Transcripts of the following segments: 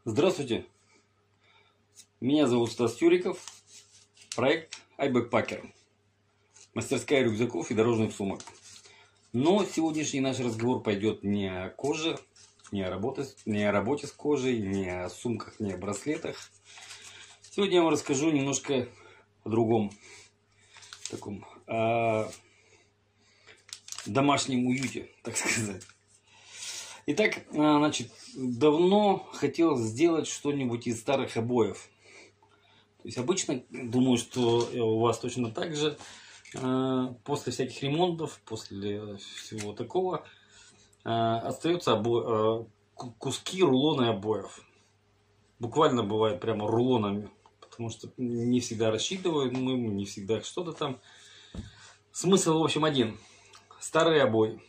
Здравствуйте, меня зовут Стас Юриков, проект iBackpacker, мастерская рюкзаков и дорожных сумок. Но сегодняшний наш разговор пойдет не о коже, не о работе с кожей, не о сумках, не о браслетах. Сегодня я вам расскажу немножко о другом, таком, о домашнем уюте, так сказать. Итак, значит, давно хотел сделать что-нибудь из старых обоев. То есть обычно, думаю, что у вас точно так же, после всяких ремонтов, после всего такого, остаются куски, рулоны обоев. Буквально бывает прямо рулонами, потому что не всегда рассчитывают, не всегда что-то там. Смысл, в общем, один. Старые обои.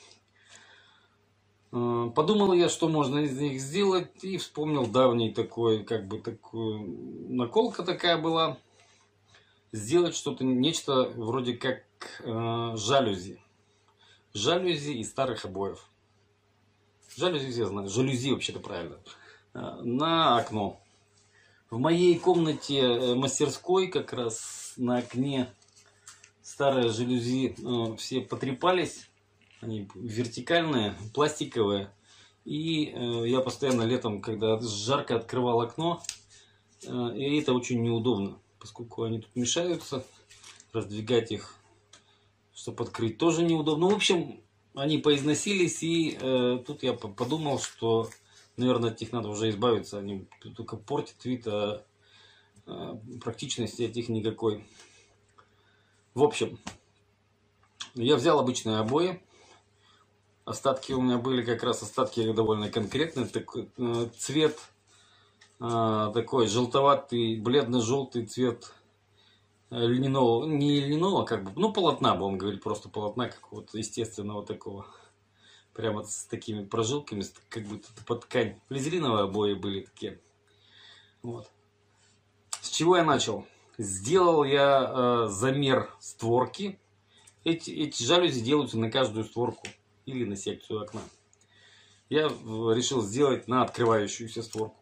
Подумал я, что можно из них сделать, и вспомнил давний такой, наколка такая была. Сделать что-то, нечто вроде как жалюзи. Жалюзи из старых обоев. Жалюзи, я знаю, жалюзи вообще-то правильно. На окно. В моей комнате мастерской как раз на окне старые жалюзи все потрепались. Они вертикальные, пластиковые. И я постоянно летом, когда жарко, открывал окно. И это очень неудобно, поскольку они тут мешаются. Раздвигать их, чтобы открыть, тоже неудобно. В общем, они поизносились. И тут я подумал, что, наверное, от них надо уже избавиться. Они только портят вид, а практичности от них никакой. В общем, я взял обычные обои. Остатки у меня были как раз остатки довольно конкретные. Такой цвет такой желтоватый, бледно-желтый цвет льняного, не льняного, полотна, будем говорить, просто полотна какого-то естественного такого. Прямо с такими прожилками, как будто под ткань. Флизелиновые обои были такие. Вот. С чего я начал? Сделал я замер створки. Эти жалюзи делаются на каждую створку или на секцию окна. Я решил сделать на открывающуюся створку.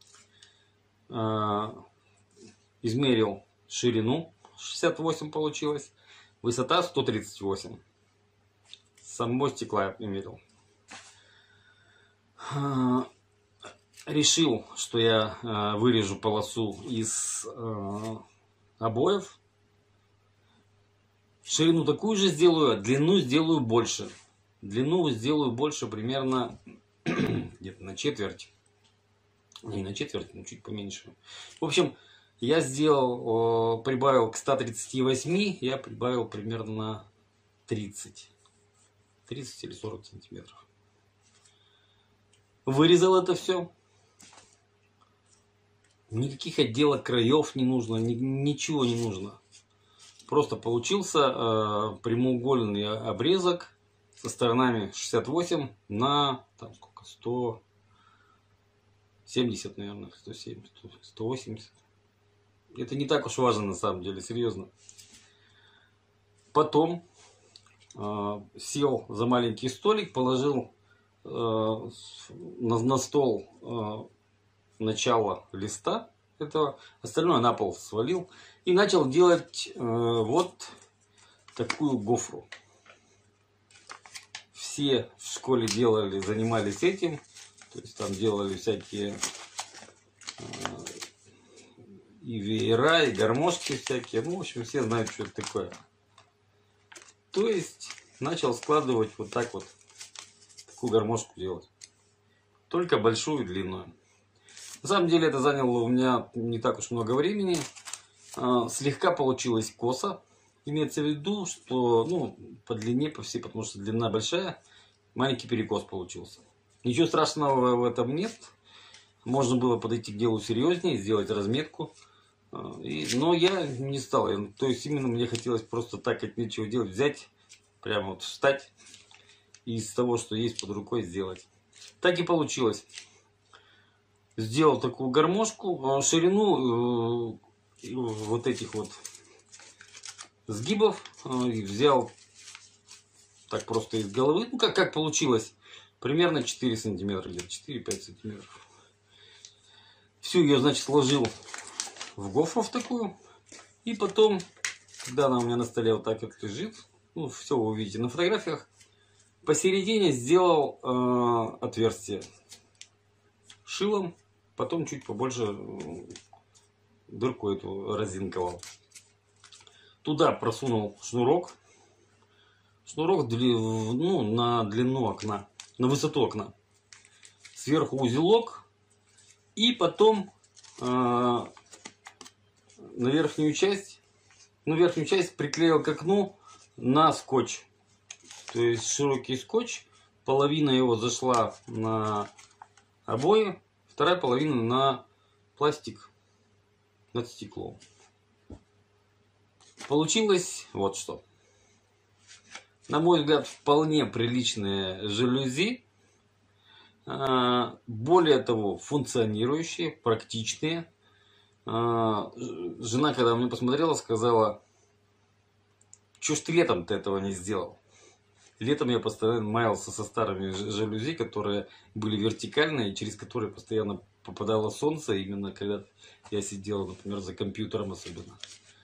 Измерил ширину, 68 получилось, высота 138. Само стекла я мерил. Решил, что я вырежу полосу из обоев. Ширину такую же сделаю, а длину сделаю больше. Длину сделаю больше примерно где-то на четверть. Не на четверть, но чуть поменьше. В общем, я прибавил к 138, я прибавил примерно 30 или 40 сантиметров. Вырезал это все. Никаких отделок краев не нужно, ничего не нужно. Просто получился прямоугольный обрезок со сторонами 68 на там сколько, 170, наверное, 170, 180. Это не так уж важно на самом деле, серьезно. Потом сел за маленький столик, положил на стол начало листа этого, остальное на пол свалил и начал делать вот такую гофру. Все в школе занимались этим, то есть там делали всякие и веера, и гармошки всякие. Ну, в общем, все знают, что это такое. То есть начал складывать вот так вот, такую гармошку делать. Только большую и длинную. На самом деле это заняло у меня не так уж много времени. Слегка получилось косо. Имеется в виду, что по длине, по всей, потому что длина большая, маленький перекос получился. Ничего страшного в этом нет. Можно было подойти к делу серьезнее, сделать разметку. Но я не стал. То есть именно мне хотелось просто так от нечего делать, взять, прямо вот встать и из того, что есть под рукой, сделать. Так и получилось. Сделал такую гармошку, ширину вот этих вот сгибов взял так просто из головы. Как получилось? Примерно 4 сантиметра, где-то 4-5 сантиметров. Всю ее, значит, сложил в гофру в такую. И потом, когда она у меня на столе вот так вот лежит, ну, все вы увидите на фотографиях, посередине сделал отверстие шилом, потом чуть побольше дырку эту разинковал. Туда просунул шнурок. Шнурок ну, на длину окна, на высоту окна. Сверху узелок. И потом на верхнюю часть, приклеил к окну на скотч. То есть широкий скотч. Половина его зашла на обои, вторая половина на пластик над стеклом. Получилось вот что. На мой взгляд, вполне приличные жалюзи. Более того, функционирующие, практичные. Жена, когда мне посмотрела, сказала: что ж ты летом-то этого не сделал? Летом я постоянно маялся со старыми жалюзи, которые были вертикальные, через которые постоянно попадало солнце, именно когда я сидел, например, за компьютером особенно.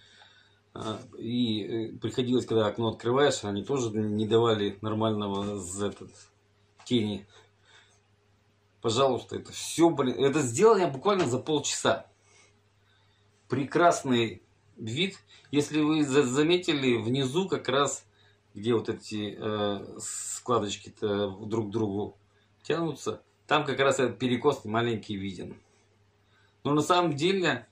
И приходилось, когда окно открываешь, они тоже не давали нормального тени. Пожалуйста, это все, блин, это сделал я буквально за полчаса. Прекрасный вид. Если вы заметили, внизу как раз, где вот эти складочки-то друг к другу тянутся, там как раз этот перекос маленький виден. Но на самом деле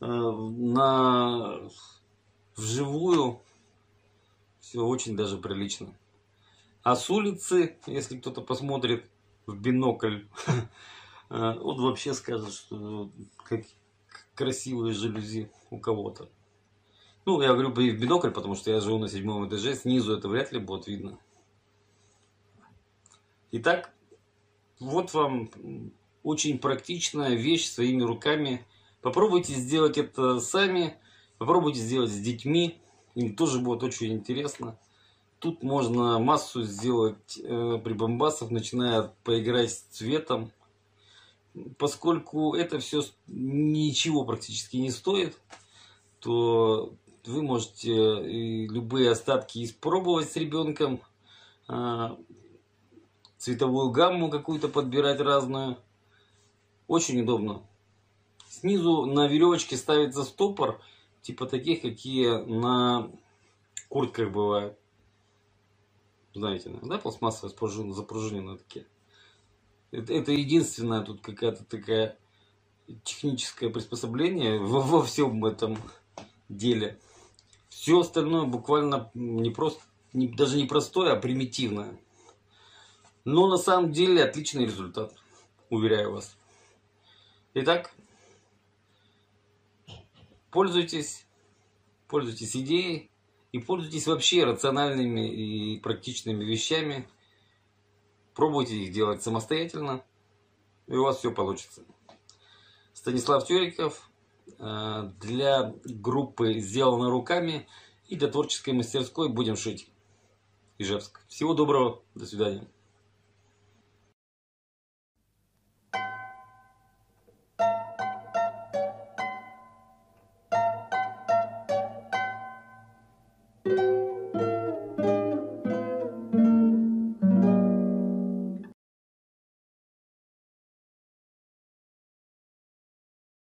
вживую все очень даже прилично. А с улицы, если кто-то посмотрит в бинокль, он вообще скажет, что как красивые жалюзи у кого-то. Ну, я говорю в бинокль, потому что я живу на 7-м этаже, снизу это вряд ли будет видно. Итак, вот вам очень практичная вещь своими руками. Попробуйте сделать это сами, попробуйте сделать с детьми, им тоже будет очень интересно. Тут можно массу сделать прибамбасов, начиная поиграть с цветом. Поскольку это все ничего практически не стоит, то вы можете любые остатки испробовать с ребенком. Цветовую гамму какую-то подбирать разную. Очень удобно. Снизу на веревочке ставится стопор, типа таких, какие на куртках бывают. Знаете, да, пластмассовые запружиненные такие. Это единственное тут какая-то такая техническое приспособление во всем этом деле. Все остальное буквально даже не простое, а примитивное. Но на самом деле отличный результат, уверяю вас. Итак, пользуйтесь идеей и пользуйтесь вообще рациональными и практичными вещами. Пробуйте их делать самостоятельно, и у вас все получится. Станислав Териков для группы «Сделано руками» и для творческой мастерской «Будем шить» Ижевск. Всего доброго, до свидания.